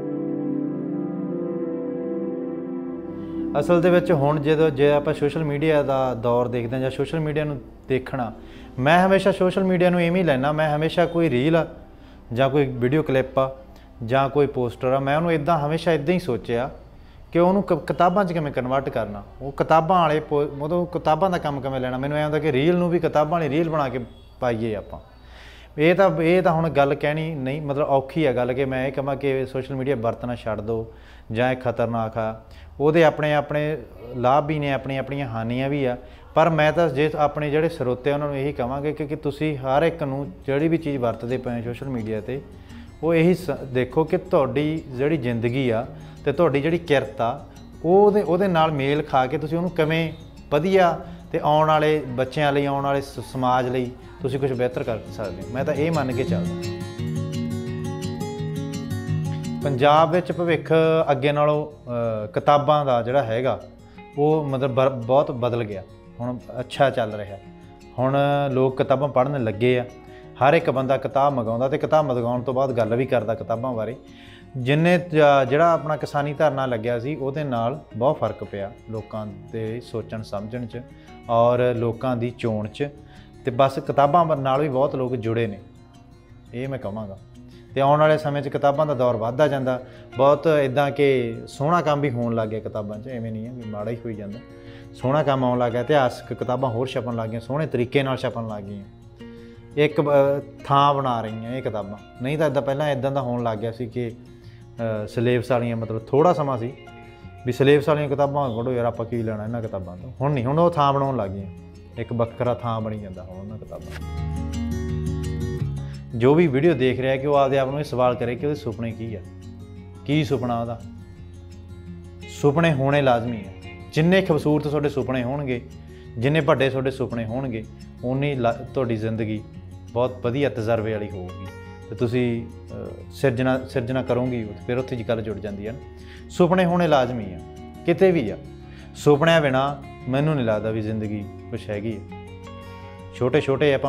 ਅਸਲ ਦੇ ਵਿੱਚ ਹੁਣ ਜੇ ਆਪਾਂ ਸੋਸ਼ਲ ਮੀਡੀਆ ਦਾ ਦੌਰ ਦੇਖਦੇ ਹਾਂ ਜਾਂ ਸੋਸ਼ਲ ਮੀਡੀਆ ਨੂੰ ਦੇਖਣਾ, ਮੈਂ ਹਮੇਸ਼ਾ ਸੋਸ਼ਲ ਮੀਡੀਆ ਨੂੰ ਇਵੇਂ ਹੀ ਲੈਣਾ, ਮੈਂ ਹਮੇਸ਼ਾ ਕੋਈ ਰੀਲ ਆ ਜਾਂ ਕੋਈ ਵੀਡੀਓ ਕਲਿੱਪ ਆ ਜਾਂ ਕੋਈ ਪੋਸਟਰ ਆ, ਮੈਂ ਉਹਨੂੰ ਹਮੇਸ਼ਾ ਇੱਦਾਂ ਹੀ ਸੋਚਿਆ ਕਿ ਉਹਨੂੰ ਕਿਤਾਬਾਂ 'ਚ ਕਿਵੇਂ ਕਨਵਰਟ ਕਰਨਾ, ਉਹ ਕਿਤਾਬਾਂ ਵਾਲੇ ਮਤਲਬ ਕਿਤਾਬਾਂ ਦਾ ਕੰਮ ਕਿਵੇਂ ਲੈਣਾ। ਮੈਨੂੰ ਐਂ ਹੁੰਦਾ ਕਿ ਰੀਲ ਨੂੰ ਵੀ ਕਿਤਾਬਾਂ ਵਾਲੀ ਰੀਲ ਬਣਾ ਕੇ ਪਾਈਏ ਆਪਾਂ। ਇਹ ਤਾਂ ਹੁਣ ਗੱਲ ਕਹਿਣੀ ਨਹੀਂ, ਮਤਲਬ ਔਖੀ ਆ ਗੱਲ ਕਿ ਮੈਂ ਇਹ ਕਹਾਂ ਕਿ ਸੋਸ਼ਲ ਮੀਡੀਆ ਵਰਤਣਾ ਛੱਡ ਦਿਓ ਜਾਂ ਇਹ ਖਤਰਨਾਕ ਆ। ਉਹਦੇ ਆਪਣੇ ਲਾਭ ਵੀ ਨੇ, ਆਪਣੀਆਂ ਹਾਨੀਆਂ ਵੀ ਆ। ਪਰ ਮੈਂ ਤਾਂ ਜੇ ਆਪਣੇ ਜਿਹੜੇ ਸਰੋਤੇ ਉਹਨਾਂ ਨੂੰ ਇਹੀ ਕਹਾਂਗੇ ਕਿ ਤੁਸੀਂ ਹਰ ਇੱਕ ਨੂੰ ਜਿਹੜੀ ਵੀ ਚੀਜ਼ ਵਰਤਦੇ ਪਏ ਸੋਸ਼ਲ ਮੀਡੀਆ 'ਤੇ, ਉਹ ਇਹੀ ਦੇਖੋ ਕਿ ਤੁਹਾਡੀ ਜਿਹੜੀ ਜ਼ਿੰਦਗੀ ਆ ਅਤੇ ਤੁਹਾਡੀ ਜਿਹੜੀ ਕਿਰਤ ਆ ਉਹਦੇ ਨਾਲ ਮੇਲ ਖਾ ਕੇ ਤੁਸੀਂ ਉਹਨੂੰ ਕਿਵੇਂ ਵਧੀਆ ਅਤੇ ਆਉਣ ਵਾਲੇ ਬੱਚਿਆਂ ਲਈ, ਆਉਣ ਵਾਲੇ ਸਮਾਜ ਲਈ ਤੁਸੀਂ ਕੁਝ ਬਿਹਤਰ ਕਰ ਸਕਦੇ ਹੋ। ਮੈਂ ਤਾਂ ਇਹ ਮੰਨ ਕੇ ਚੱਲਦਾ। ਪੰਜਾਬ ਵਿੱਚ ਭਵਿੱਖ ਅੱਗੇ ਨਾਲੋਂ ਕਿਤਾਬਾਂ ਦਾ ਜਿਹੜਾ ਹੈਗਾ ਉਹ ਮਤਲਬ ਬਹੁਤ ਬਦਲ ਗਿਆ, ਹੁਣ ਅੱਛਾ ਚੱਲ ਰਿਹਾ। ਹੁਣ ਲੋਕ ਕਿਤਾਬਾਂ ਪੜ੍ਹਨ ਲੱਗੇ ਆ, ਹਰ ਇੱਕ ਬੰਦਾ ਕਿਤਾਬ ਮੰਗਾਉਂਦਾ ਅਤੇ ਕਿਤਾਬ ਮੰਗਾਉਣ ਤੋਂ ਬਾਅਦ ਗੱਲ ਵੀ ਕਰਦਾ ਕਿਤਾਬਾਂ ਬਾਰੇ। ਜਿਹੜਾ ਆਪਣਾ ਕਿਸਾਨੀ ਧਰਨਾ ਲੱਗਿਆ ਸੀ ਉਹਦੇ ਨਾਲ ਬਹੁਤ ਫਰਕ ਪਿਆ ਲੋਕਾਂ ਦੇ ਸੋਚਣ ਸਮਝਣ 'ਚ ਔਰ ਲੋਕਾਂ ਦੀ ਚੋਣ 'ਚ, ਅਤੇ ਬਸ ਕਿਤਾਬਾਂ ਨਾਲ ਵੀ ਬਹੁਤ ਲੋਕ ਜੁੜੇ ਨੇ, ਇਹ ਮੈਂ ਕਹਾਂਗਾ। ਅਤੇ ਆਉਣ ਵਾਲੇ ਸਮੇਂ 'ਚ ਕਿਤਾਬਾਂ ਦਾ ਦੌਰ ਵੱਧਦਾ ਜਾਂਦਾ, ਬਹੁਤ ਇੱਦਾਂ ਕਿ ਸੋਹਣਾ ਕੰਮ ਵੀ ਹੋਣ ਲੱਗ ਗਿਆ ਕਿਤਾਬਾਂ 'ਚ, ਐਵੇਂ ਨਹੀਂ ਹੈ ਵੀ ਮਾੜਾ ਹੀ ਹੋਈ ਜਾਂਦਾ, ਸੋਹਣਾ ਕੰਮ ਆਉਣ ਲੱਗ ਗਿਆ। ਇਤਿਹਾਸਕ ਕਿਤਾਬਾਂ ਹੋਰ ਛਪਣ ਲੱਗ ਗਈਆਂ, ਸੋਹਣੇ ਤਰੀਕੇ ਨਾਲ ਛਪਣ ਲੱਗ ਗਈਆਂ, ਇੱਕ ਥਾਂ ਬਣਾ ਰਹੀਆਂ ਇਹ ਕਿਤਾਬਾਂ। ਨਹੀਂ ਤਾਂ ਇੱਦਾਂ ਪਹਿਲਾਂ ਇੱਦਾਂ ਦਾ ਹੋਣ ਲੱਗ ਗਿਆ ਸੀ ਕਿ ਸਿਲੇਬਸ ਵਾਲੀਆਂ, ਮਤਲਬ ਥੋੜ੍ਹਾ ਸਮਾਂ ਸੀ ਵੀ ਸਿਲੇਬਸ ਵਾਲੀਆਂ ਕਿਤਾਬਾਂ ਪੜ੍ਹੋ ਯਾਰ, ਆਪਾਂ ਕੀ ਲੈਣਾ ਇਹਨਾਂ ਕਿਤਾਬਾਂ ਤੋਂ। ਹੁਣ ਨਹੀਂ, ਹੁਣ ਉਹ ਥਾਂ ਬਣਾਉਣ ਲੱਗ ਗਈਆਂ, ਇੱਕ ਵੱਖਰਾ ਥਾਂ ਬਣੀ ਜਾਂਦਾ ਹੁਣ ਉਹਨਾਂ ਕਿਤਾਬਾਂ। ਜੋ ਵੀ ਵੀਡੀਓ ਦੇਖ ਰਿਹਾ ਕਿ ਉਹ ਆਪਦੇ ਆਪ ਨੂੰ ਇਹ ਸਵਾਲ ਕਰੇ ਕਿ ਉਹਦੇ ਸੁਪਨੇ ਕੀ ਆ, ਕੀ ਸੁਪਨਾ ਉਹਦਾ। ਸੁਪਨੇ ਹੋਣੇ ਲਾਜ਼ਮੀ ਆ। ਜਿੰਨੇ ਖੂਬਸੂਰਤ ਤੁਹਾਡੇ ਸੁਪਨੇ ਹੋਣਗੇ, ਜਿੰਨੇ ਵੱਡੇ ਤੁਹਾਡੇ ਸੁਪਨੇ ਹੋਣਗੇ, ਉਨੀ ਤੁਹਾਡੀ ਜ਼ਿੰਦਗੀ ਬਹੁਤ ਵਧੀਆ ਤਜਰਬੇ ਵਾਲੀ ਹੋਊਗੀ ਅਤੇ ਤੁਸੀਂ ਸਿਰਜਣਾ ਕਰੋਗੇ, ਫਿਰ ਉੱਥੇ ਜੀ ਗੱਲ ਜੁੜ ਜਾਂਦੀ ਹੈ ਨਾ। ਸੁਪਨੇ ਹੋਣੇ ਲਾਜ਼ਮੀ ਆ, ਕਿਤੇ ਵੀ ਆ। ਸੁਪਨਿਆਂ ਬਿਨਾਂ ਮੈਨੂੰ ਨਹੀਂ ਲੱਗਦਾ ਵੀ ਜ਼ਿੰਦਗੀ ਕੁਛ ਹੈਗੀ ਹੈ। ਛੋਟੇ ਛੋਟੇ ਆ ਭਾਵੇਂ,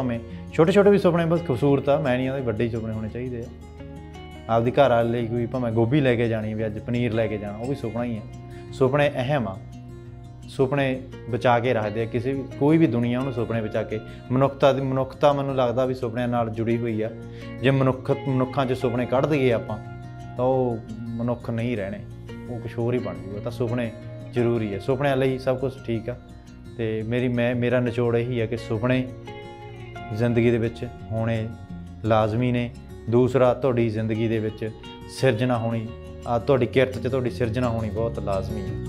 ਛੋਟੇ ਛੋਟੇ ਵੀ ਸੁਪਨੇ ਬਸ ਖੂਬਸੂਰਤ ਆ, ਮੈਂ ਨਹੀਂ ਆਂਦਾ ਵੱਡੇ ਸੁਪਨੇ ਹੋਣੇ ਚਾਹੀਦੇ ਆ। ਆਪਦੀ ਘਰ ਵਾਲੇ ਲਈ ਕੋਈ ਭਾਵੇਂ ਗੋਭੀ ਲੈ ਕੇ ਜਾਣੀ ਵੀ, ਅੱਜ ਪਨੀਰ ਲੈ ਕੇ ਜਾਣਾ, ਉਹ ਵੀ ਸੁਪਨਾ ਹੀ ਆ। ਸੁਪਨੇ ਅਹਿਮ ਆ, ਸੁਪਨੇ ਬਚਾ ਕੇ ਰੱਖਦੇ ਆ ਕਿਸੇ ਵੀ, ਕੋਈ ਵੀ ਦੁਨੀਆ ਉਹਨੂੰ ਸੁਪਨੇ ਬਚਾ ਕੇ। ਮਨੁੱਖਤਾ ਮੈਨੂੰ ਲੱਗਦਾ ਵੀ ਸੁਪਨਿਆਂ ਨਾਲ ਜੁੜੀ ਹੋਈ ਆ। ਜੇ ਮਨੁੱਖਾਂ 'ਚ ਸੁਪਨੇ ਕੱਢ ਦਈਏ ਆਪਾਂ ਤਾਂ ਉਹ ਮਨੁੱਖ ਨਹੀਂ ਰਹਿਣੇ, ਉਹ ਕੁਛ ਹੋਰ ਹੀ ਬਣ ਜੂਗਾ। ਤਾਂ ਸੁਪਨੇ ਜ਼ਰੂਰੀ ਹੈ, ਸੁਪਨਿਆਂ ਲਈ ਸਭ ਕੁਛ ਠੀਕ ਆ। ਅਤੇ ਮੇਰਾ ਨਿਚੋੜ ਇਹੀ ਹੈ ਕਿ ਸੁਪਨੇ ਜ਼ਿੰਦਗੀ ਦੇ ਵਿੱਚ ਹੋਣੇ ਲਾਜ਼ਮੀ ਨੇ। ਦੂਸਰਾ, ਤੁਹਾਡੀ ਜ਼ਿੰਦਗੀ ਦੇ ਵਿੱਚ ਸਿਰਜਣਾ ਹੋਣੀ, ਤੁਹਾਡੀ ਕਿਰਤ 'ਚ ਤੁਹਾਡੀ ਸਿਰਜਣਾ ਹੋਣੀ ਬਹੁਤ ਲਾਜ਼ਮੀ ਹੈ।